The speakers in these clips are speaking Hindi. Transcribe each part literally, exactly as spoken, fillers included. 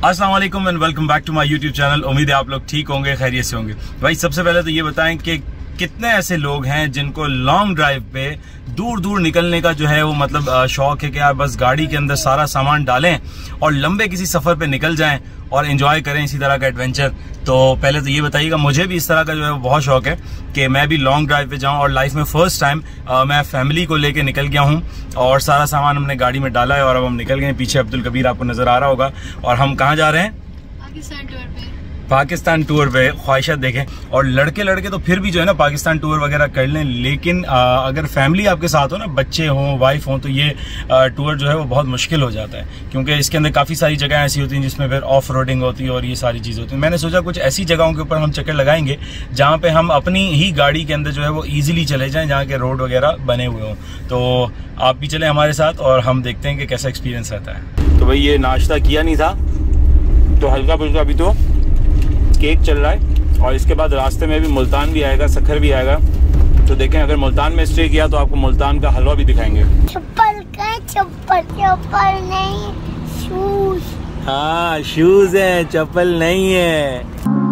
अस्सलाम वालेकुम and welcome back to my YouTube channel. उम्मीद है आप लोग ठीक होंगे, खैरियत से होंगे। भाई सबसे पहले तो ये बताएं कि कितने ऐसे लोग हैं जिनको लॉन्ग ड्राइव पे दूर दूर निकलने का जो है वो मतलब शौक है कि यार बस गाड़ी के अंदर सारा सामान डालें और लंबे किसी सफर पे निकल जाएं और एंजॉय करें इसी तरह का एडवेंचर। तो पहले तो ये बताइएगा, मुझे भी इस तरह का जो है वो बहुत शौक है कि मैं भी लॉन्ग ड्राइव पे जाऊं और लाइफ में फर्स्ट टाइम मैं फैमिली को लेके निकल गया हूं और सारा सामान हमने गाड़ी में डाला है और अब हम निकल गए। पीछे अब्दुल कबीर आपको नजर आ रहा होगा और हम कहाँ जा रहे हैं? पाकिस्तान टूर पे। पाकिस्तान टूर पे ख्वाहिशात देखें। और लड़के लड़के तो फिर भी जो है ना पाकिस्तान टूर वगैरह कर लें, लेकिन आ, अगर फैमिली आपके साथ हो ना, बच्चे हों, वाइफ हों, तो ये आ, टूर जो है वो बहुत मुश्किल हो जाता है क्योंकि इसके अंदर काफ़ी सारी जगह ऐसी होती हैं जिसमें फिर ऑफ रोडिंग होती है और ये सारी चीज़ होती है। मैंने सोचा कुछ ऐसी जगहों के ऊपर हम चक्कर लगाएंगे जहाँ पे हम अपनी ही गाड़ी के अंदर जो है वो ईजिली चले जाएँ, जहाँ के रोड वगैरह बने हुए हों। तो आप भी चलें हमारे साथ और हम देखते हैं कि कैसा एक्सपीरियंस रहता है। तो भाई ये नाश्ता किया नहीं था तो हल्का फुल्का अभी तो केक चल रहा है और इसके बाद रास्ते में भी मुल्तान भी आएगा, सखर भी आएगा। तो देखें अगर मुल्तान में स्टे किया तो आपको मुल्तान का हलवा भी दिखाएंगे। चप्पल का चप्पल चप्पल नहीं, शूज। हाँ शूज है, चप्पल नहीं है।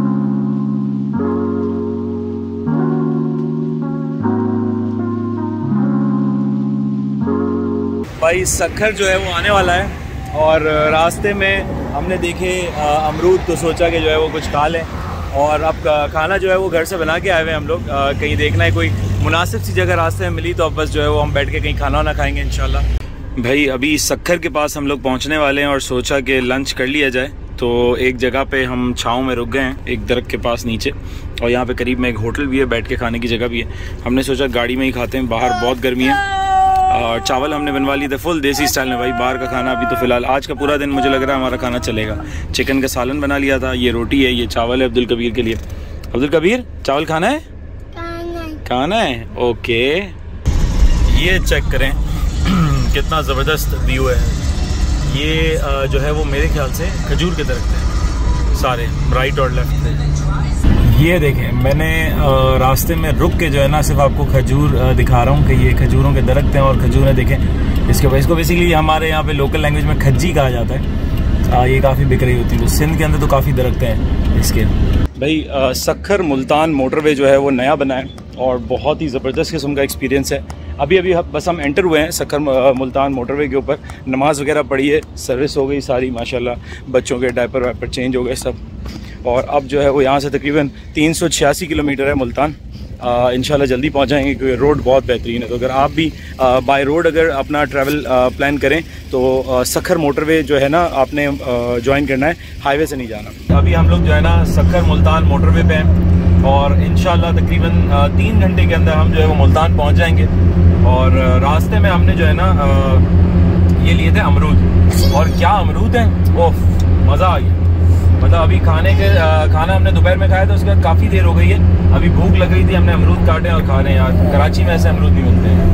भाई सखर जो है वो आने वाला है और रास्ते में हमने देखे अमरूद तो सोचा कि जो है वो कुछ खा लें और अब खाना जो है वो घर से बना के आए हुए हम लोग। कहीं देखना है कोई मुनासिब सी जगह रास्ते में मिली तो अब बस जो है वो हम बैठ के कहीं खाना वाना खाएंगे इंशाल्लाह। भाई अभी सखर के पास हम लोग पहुंचने वाले हैं और सोचा कि लंच कर लिया जाए। तो एक जगह पे हम छाँव में रुक गए हैं एक दरख्त के पास नीचे और यहाँ पे करीब में एक होटल भी है, बैठ के खाने की जगह भी है। हमने सोचा गाड़ी में ही खाते हैं, बाहर बहुत गर्मी है। और चावल हमने बनवा लिए थे फुल देसी स्टाइल में। भाई बाहर का खाना अभी तो फिलहाल आज का पूरा दिन मुझे लग रहा है हमारा खाना चलेगा। चिकन का सालन बना लिया था, ये रोटी है, ये चावल है अब्दुल कबीर के लिए। अब्दुल कबीर चावल खाना है? खाना है, ओके। ये चेक करें कितना ज़बरदस्त व्यू है। ये जो है वो मेरे ख्याल से खजूर के दरख्त हैं सारे, राइट और लेफ्ट पे। ये देखें मैंने रास्ते में रुक के जो है ना सिर्फ आपको खजूर दिखा रहा हूँ कि ये खजूरों के दरख्त हैं और खजूरें देखें। इसके इसको बेसिकली हमारे यहाँ पे लोकल लैंग्वेज में खज्जी कहा जाता है। आ, ये काफ़ी बिक रही होती है। तो सिंध के अंदर तो काफ़ी दरख्त हैं इसके। भाई आ, सखर मुल्तान मोटरवे जो है वो नया बना है और बहुत ही ज़बरदस्त किस्म का एक्सपीरियंस है। अभी अभी बस हम एंटर हुए हैं सखर मुल्तान मोटरवे के ऊपर। नमाज़ वगैरह पढ़ी है, सर्विस हो गई सारी माशाल्लाह, बच्चों के डायपर वाइपर चेंज हो गए सब। और अब जो है वो यहाँ से तकरीबन तीन सौ छियासी किलोमीटर है मुल्तान। इंशाल्लाह जल्दी पहुँच जाएंगे क्योंकि रोड बहुत बेहतरीन है। तो अगर आप भी बाय रोड अगर अपना ट्रैवल प्लान करें तो आ, सखर मोटरवे जो है ना आपने ज्वाइन करना है, हाईवे से नहीं जाना। अभी हम लोग जो है ना सखर मुल्तान मोटरवे पे हैं और इंशाल्लाह तकरीबन तीन घंटे के अंदर हम जो है वो मुल्तान पहुँच जाएंगे। और रास्ते में हमने जो है ना ये लिए थे अमरूद, और क्या अमरूद हैं, ओह मज़ा आ गया। मतलब अभी खाने के खाना हमने दोपहर में खाया था, उसके बाद काफ़ी देर हो गई है, अभी भूख लग गई थी, हमने अमरूद काटे और खा रहे हैं यार। कराची में ऐसे अमरूद नहीं मिलते हैं।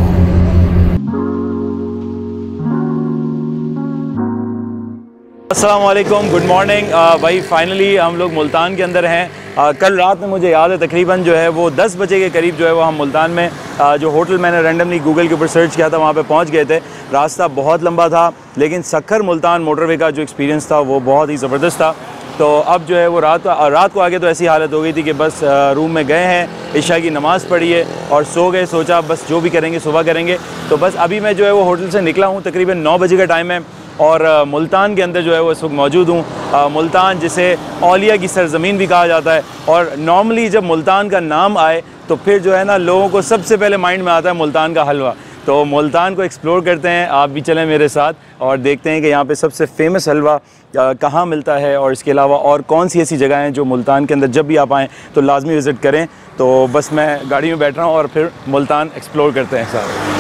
अस्सलाम वालेकुम, गुड मॉर्निंग। भाई फाइनली हम लोग मुल्तान के अंदर हैं। आ, कल रात में मुझे याद है तकरीबन जो है वो दस बजे के करीब जो है वो हम मुल्तान में आ, जो होटल मैंने रैंडमली गूगल के ऊपर सर्च किया था वहाँ पे पहुँच गए थे। रास्ता बहुत लंबा था लेकिन सखर मुल्तान मोटरवे का जो एक्सपीरियंस था वो बहुत ही ज़बरदस्त था। तो अब जो है वो रात रात को आगे तो ऐसी हालत हो गई थी कि बस रूम में गए हैं, इशा की नमाज़ पढ़ी है और सो गए। सोचा बस जो भी करेंगे सुबह करेंगे। तो बस अभी मैं जो है वो होटल से निकला हूँ, तकरीबन नौ बजे का टाइम है और मुल्तान के अंदर जो है वो इस वक्त मौजूद हूँ। मुल्तान जिसे औलिया की सरज़मीन भी कहा जाता है और नॉर्मली जब मुल्तान का नाम आए तो फिर जो है ना लोगों को सबसे पहले माइंड में आता है मुल्तान का हलवा। तो मुल्तान को एक्सप्लोर करते हैं, आप भी चलें मेरे साथ और देखते हैं कि यहाँ पे सबसे फेमस हलवा कहाँ मिलता है और इसके अलावा और कौन सी ऐसी जगह हैं जो मुल्तान के अंदर जब भी आप आएँ तो लाजमी विज़िट करें। तो बस मैं गाड़ी में बैठ रहा हूँ और फिर मुल्तान एक्सप्लोर करते हैं साथ।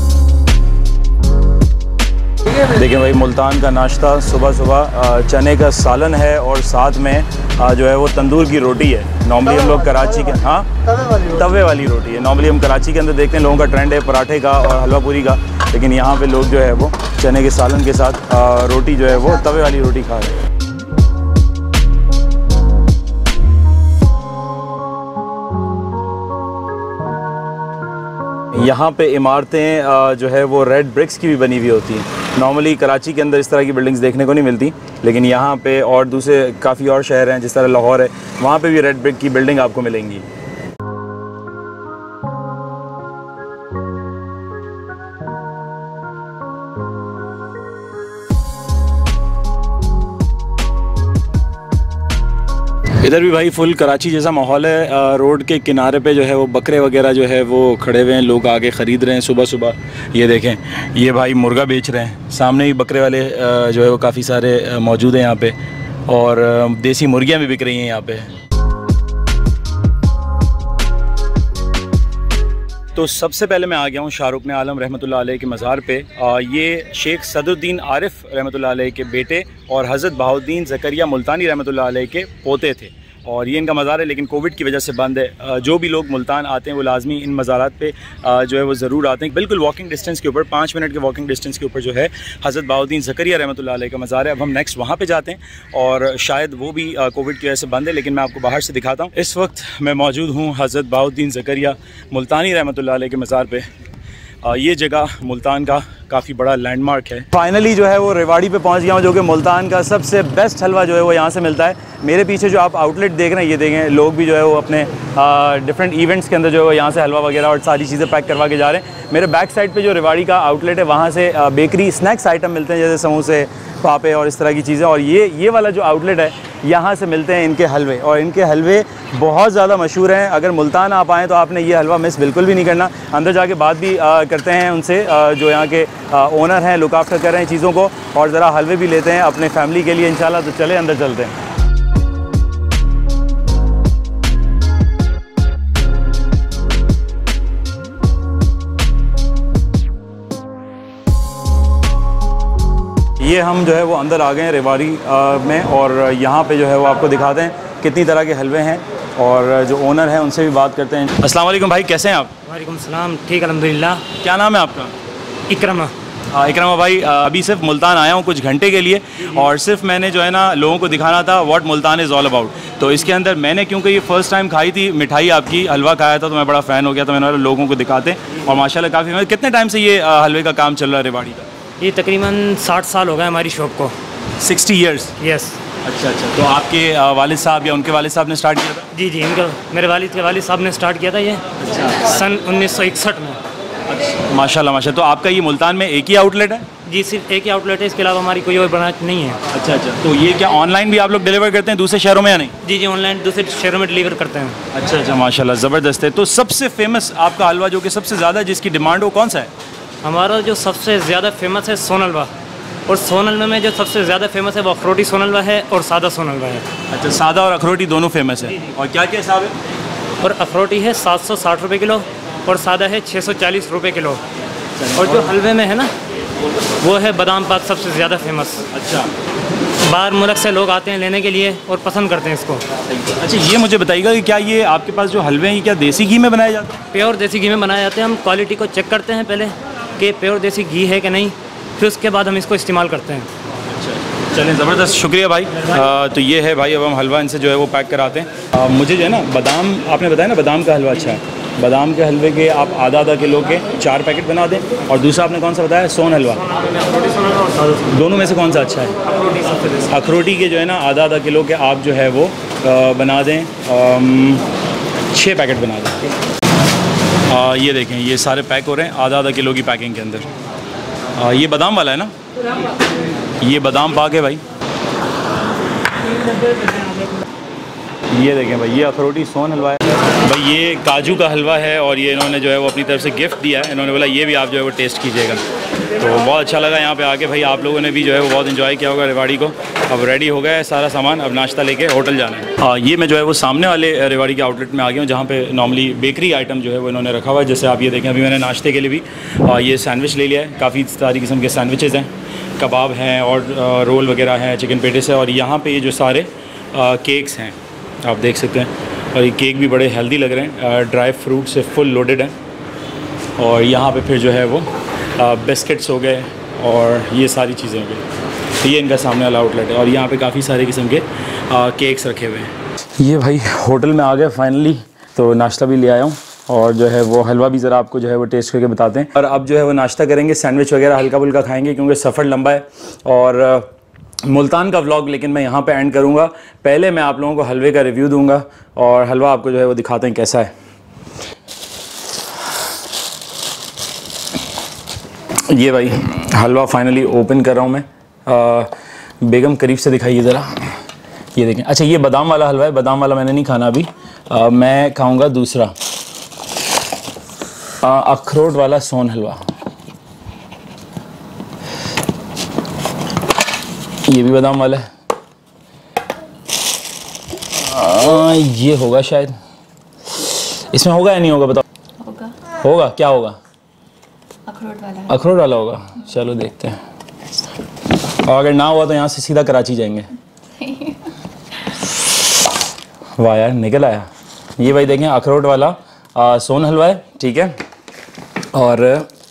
देखिए भाई मुल्तान का नाश्ता सुबह सुबह चने का सालन है और साथ में जो है वो तंदूर की रोटी है। नॉर्मली हम लोग कराची के हाँ तवे वाली तवे वाली रोटी है। नॉर्मली हम कराची के अंदर देखते हैं लोगों का ट्रेंड है पराठे का और हलवा पूरी का, लेकिन यहाँ पे लोग जो है वो चने के सालन के साथ रोटी जो है वो तवे वाली रोटी खा रहे हैं। यहाँ पे इमारतें जो है वो रेड ब्रिक्स की भी बनी हुई होती हैं। नॉर्मली कराची के अंदर इस तरह की बिल्डिंग्स देखने को नहीं मिलती, लेकिन यहाँ पे और दूसरे काफ़ी और शहर हैं, जिस तरह लाहौर है, वहाँ पे भी रेड ब्रिक की बिल्डिंग आपको मिलेंगी। इधर भी भाई फुल कराची जैसा माहौल है। रोड के किनारे पे जो है वो बकरे वगैरह जो है वो खड़े हुए हैं, लोग आगे ख़रीद रहे हैं सुबह सुबह। ये देखें, ये भाई मुर्गा बेच रहे हैं, सामने ही बकरे वाले जो है वो काफ़ी सारे मौजूद हैं यहाँ पे, और देसी मुर्गियाँ भी बिक रही हैं यहाँ पे। तो सबसे पहले मैं आ गया हूँ शाहरुख आलम रहमतुल्लाह अलैह के मज़ार पे। आ, ये शेख सदरुद्दीन आरिफ रहमतुल्लाह अलैह के बेटे और हज़रत बहाउद्दीन ज़करिया मुल्तानी रहमतुल्लाह अलैह के पोते थे, और ये इनका मज़ार है, लेकिन कोविड की वजह से बंद है। जो भी लोग मुल्तान आते हैं वो लाजमी इन मज़ारात पे जो है वो ज़रूर आते हैं। बिल्कुल वॉकिंग डिस्टेंस के ऊपर, पाँच मिनट के वॉकिंग डिस्टेंस के ऊपर जो है हज़रत बहाउद्दीन ज़करिया रहमतुल्लाह अलैह का मज़ार है। अब हम नेक्स्ट वहाँ पे जाते हैं, और शायद वो भी कोविड की वजह से बंद है, लेकिन मैं आपको बाहर से दिखाता हूँ। इस वक्त मैं मौजूद हूँ हज़रत बहाउद्दीन ज़करिया मुल्तानी रहमतुल्लाह अलैह के मज़ार पे। ये जगह मुल्तान का काफ़ी बड़ा लैंडमार्क है। फाइनली जो है वो रेवाड़ी पे पहुंच गया हूँ, जो कि मुल्तान का सबसे बेस्ट हलवा जो है वो यहाँ से मिलता है। मेरे पीछे जो आप आउटलेट देख रहे हैं, ये देखें, लोग भी जो है वो अपने डिफरेंट इवेंट्स के अंदर जो है यहाँ से हलवा वगैरह और सारी चीज़ें पैक करवा के जा रहे हैं। मेरे बैक साइड पे जो रेवाड़ी का आउटलेट है, वहाँ से बेकरी स्नैक्स आइटम मिलते हैं, जैसे समोसे, पापे और इस तरह की चीज़ें। और ये ये वाला जो आउटलेट है, यहाँ से मिलते हैं इनके हलवे, और इनके हलवे बहुत ज़्यादा मशहूर हैं। अगर मुल्तान आप आएँ तो आपने ये हलवा मिस बिल्कुल भी नहीं करना। अंदर जाके बात भी आ, करते हैं उनसे, आ, जो यहाँ के ओनर हैं, लुक आफ्टर कर रहे हैं चीज़ों को, और ज़रा हलवे भी लेते हैं अपने फैमिली के लिए इंशाल्लाह। तो चले अंदर चलते हैं। ये हम जो है वो अंदर आ गए हैं रेवाड़ी में, और यहाँ पे जो है वो आपको दिखाते हैं कितनी तरह के हलवे हैं, और जो ओनर हैं उनसे भी बात करते हैं। अस्सलाम वालेकुम भाई, कैसे हैं आप? वालेकुम सलाम, ठीक अल्हम्दुलिल्लाह। क्या नाम है आपका? इकरमा। हाँ इकरमा भाई, अभी सिर्फ मुल्तान आया हूँ कुछ घंटे के लिए, और सिर्फ मैंने जो है ना लोगों को दिखाना था what Multan is all about. तो इसके अंदर मैंने, क्योंकि ये फ़र्स्ट टाइम खाई थी मिठाई आपकी, हलवा खाया था, तो मैं बड़ा फ़ैन हो गया, तो मैंने लोगों को दिखाते, और माशाल्लाह काफ़ी। कितने टाइम से ये हलवे का काम चल रहा है रेवाड़ी का? ये तकरीबन साठ साल हो गए हमारी शॉप को। Sixty years? यस। अच्छा अच्छा, तो आपके वालिद साहब या उनके वालिद साहब ने स्टार्ट किया था? जी जी, इनका, मेरे वालिद के वालिद साहब ने स्टार्ट किया था ये। अच्छा। सन उन्नीस सौ इकसठ में। अच्छा, माशाल्लाह माशाल्लाह। तो आपका ये मुल्तान में एक ही आउटलेट है? जी, सिर्फ एक ही आउटलेट है, इसके अलावा हमारी कोई और ब्रांच नहीं है। अच्छा अच्छा, तो ये क्या ऑनलाइन भी आप लोग डिलीवर करते हैं दूसरे शहरों में या नहीं? जी जी, ऑनलाइन दूसरे शहरों में डिलीवर करते हैं। अच्छा अच्छा, माशाल्लाह, ज़बरदस्त है। तो सबसे फेमस आपका हलवा जो कि सबसे ज़्यादा जिसकी डिमांड हो, कौन सा है? हमारा जो सबसे ज़्यादा फेमस है सोन हलवा, और सोन हलवे में जो सबसे ज़्यादा फेमस है वो अखरोटी सोन हलवा है, और सादा सोन हलवा है। अच्छा, सादा और अखरोटी दोनों फेमस है। और क्या क्या हिसाब है? और अखरोटी है सात सौ साठ रुपये किलो, और सादा है छः सौ चालीस रुपये किलो। और जो हलवे में है ना, वो है बादाम पाक, सबसे ज़्यादा फेमस। अच्छा, बाहर मुल्क से लोग आते हैं लेने के लिए और पसंद करते हैं इसको। अच्छा, ये मुझे बताइएगा कि क्या ये आपके पास जो हलवे हैं ये क्या देसी घी में बनाए जाते हैं? प्योर देसी घी में बनाए जाते हैं। हम क्वालिटी को चेक करते हैं पहले कि प्योर देसी घी है कि नहीं, फिर उसके बाद हम इसको इस्तेमाल करते हैं। अच्छा, चलें, ज़बरदस्त, शुक्रिया भाई। आ, तो ये है भाई, अब हम हलवा इनसे जो है वो पैक कराते हैं। आ, मुझे जो है ना बादाम, आपने बताया ना बादाम का हलवा अच्छा है, बादाम के हलवे के आप आधा आधा किलो के चार पैकेट बना दें। और दूसरा आपने कौन सा बताया? सोन हलवा। दोनों में से कौन सा अच्छा है? अखरोटी के जो है ना आधा आधा किलो के आप जो है वो बना दें, छः पैकेट बना दें। आ, ये देखें, ये सारे पैक हो रहे हैं आधा आधा किलो की पैकिंग के अंदर। आ, ये बादाम वाला है ना? ये बादाम पाक है भाई। ये देखें भाई, ये अखरोटी सोन हलवा है भाई। ये काजू का हलवा है, और ये इन्होंने जो है वो अपनी तरफ से गिफ्ट दिया है। इन्होंने बोला ये भी आप जो है वो टेस्ट कीजिएगा। तो बहुत अच्छा लगा यहाँ पे आके भाई। आप लोगों ने भी जो है वो बहुत इन्जॉय किया होगा रेवाड़ी को। अब रेडी हो गया है सारा सामान, अब नाश्ता लेके होटल जाना है। हाँ, ये मैं जो है वो सामने वाले रेवाड़ी के आउटलेट में आ गया हूँ, जहाँ पे नॉर्मली बेकरी आइटम जो है वो इन्होंने रखा हुआ है। जैसे आप ये देखें, अभी मैंने नाश्ते के लिए भी ये सैंडविच ले लिया है। काफ़ी सारी किस्म के सैंडविचेज़ हैं, कबाब हैं, और रोल वगैरह हैं, चिकन पेटिस है। और यहाँ पर ये जो सारे केक्स हैं आप देख सकते हैं, और ये केक भी बड़े हेल्दी लग रहे हैं, ड्राई फ्रूट से फुल लोडेड हैं। और यहाँ पे फिर जो है वो बिस्किट्स हो गए, और ये सारी चीज़ें हो गई। तो ये इनका सामने वाला आउटलेट है, और यहाँ पे काफ़ी सारे किस्म के केक्स रखे हुए हैं। ये भाई होटल में आ गए फाइनली, तो नाश्ता भी ले आया हूँ, और जो है वो हलवा भी ज़रा आपको जो है वो टेस्ट करके बताते हैं। और अब जो है वो नाश्ता करेंगे, सैंडविच वगैरह हल्का फुल्का खाएंगे क्योंकि सफ़र लंबा है। और मुल्तान का व्लॉग लेकिन मैं यहाँ पे एंड करूँगा। पहले मैं आप लोगों को हलवे का रिव्यू दूँगा और हलवा आपको जो है वो दिखाते हैं कैसा है। ये भाई हलवा फाइनली ओपन कर रहा हूँ मैं। आ, बेगम करीब से दिखाइए ज़रा, ये देखें। अच्छा ये बादाम वाला हलवा है, बादाम वाला मैंने नहीं खाना अभी। आ, मैं खाऊँगा दूसरा आ, अखरोट वाला सोन हलवा। ये भी बादाम वाला है। आ, ये होगा शायद, इसमें होगा या नहीं होगा बताओ? होगा। होगा, क्या होगा? अखरोट वाला है। अखरोट वाला होगा, चलो देखते हैं। और अगर ना हुआ तो यहाँ से सीधा कराची जाएंगे। वाह यार निकल आया। ये भाई देखें अखरोट वाला आ, सोन हलवा है, ठीक है। और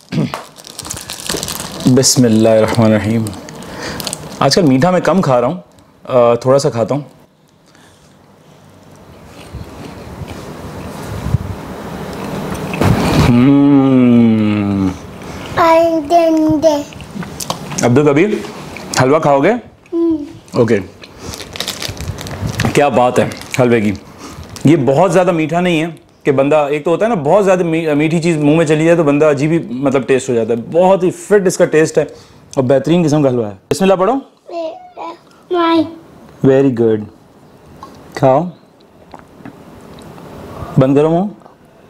बिस्मिल्लाहिर्रहमानिर्रहीम। आजकल मीठा मैं कम खा रहा हूँ, थोड़ा सा खाता हूँ। हम्म अब्दुल कबीर हलवा खाओगे? ओके, क्या बात है हलवे की। ये बहुत ज़्यादा मीठा नहीं है कि बंदा, एक तो होता है ना बहुत ज़्यादा मी, मीठी चीज़ मुंह में चली जाए तो बंदा अजीब ही मतलब टेस्ट हो जाता है। बहुत ही फिट इसका टेस्ट है और बेहतरीन किस्म का हलवा है। बिस्मिल्लाह पढ़ो। वेरी गुड, खाओ, बंद करो मुँह।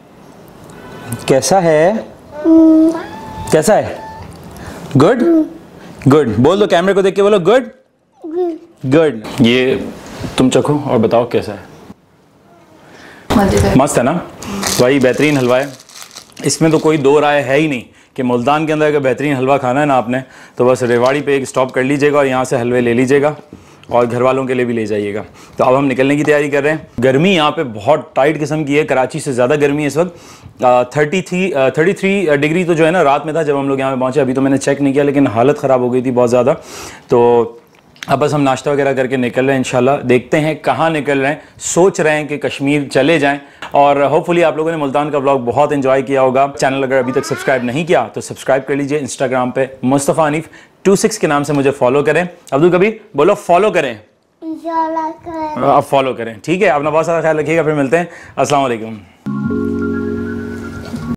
कैसा है? कैसा है? गुड गुड बोल दो, कैमरे को देख के बोलो गुड गुड। ये तुम चखो और बताओ कैसा है। मस्त है ना भाई, बेहतरीन हलवा है। इसमें तो कोई दो राय है ही नहीं कि मुल्तान के अंदर अगर बेहतरीन हलवा खाना है ना आपने, तो बस रेवाड़ी पे एक स्टॉप कर लीजिएगा और यहाँ से हलवे ले लीजिएगा और घर वालों के लिए भी ले जाइएगा। तो अब हम निकलने की तैयारी कर रहे हैं। गर्मी यहाँ पे बहुत टाइट किस्म की है, कराची से ज़्यादा गर्मी है इस वक्त। Thirty three thirty three degree तो जो है ना रात में था जब हम लोग यहाँ पे पहुँचे। अभी तो मैंने चेक नहीं किया लेकिन हालत ख़राब हो गई थी बहुत ज़्यादा। तो अब बस हम नाश्ता वगैरह करके निकल रहे हैं इंशाल्लाह। देखते हैं कहाँ निकल रहे हैं, सोच रहे हैं कि कश्मीर चले जाएं। और होपफुली आप लोगों ने मुल्तान का व्लॉग बहुत एंजॉय किया होगा। चैनल अगर अभी तक सब्सक्राइब नहीं किया तो सब्सक्राइब कर लीजिए। इंस्टाग्राम पे मुस्तफ़ा हनीफ टू सिक्स के नाम से मुझे फॉलो करें। अब्दुल कबीर बोलो फॉलो करें, इंशाल्लाह करें। आप फॉलो करें, ठीक है। अपना बहुत सारा ख्याल रखिएगा, फिर मिलते हैं। अस्सलाम वालेकुम।